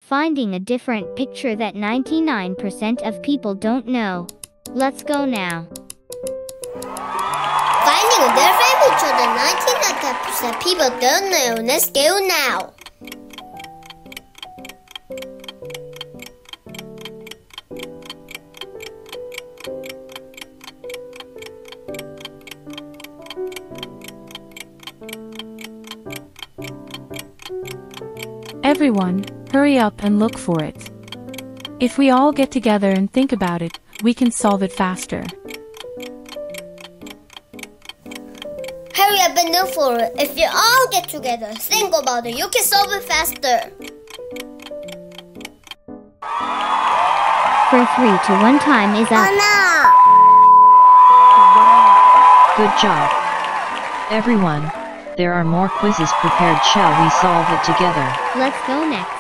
Finding a different picture that 99% of people don't know. Let's go now. Finding a different picture that 99% people don't know. Let's go now. Everyone, hurry up and look for it. If we all get together and think about it, we can solve it faster. Hurry up and look for it. If you all get together, think about it, you can solve it faster. For 3 to 1 time is up. Oh no! Good job. Everyone, there are more quizzes prepared. Shall we solve it together? Let's go next.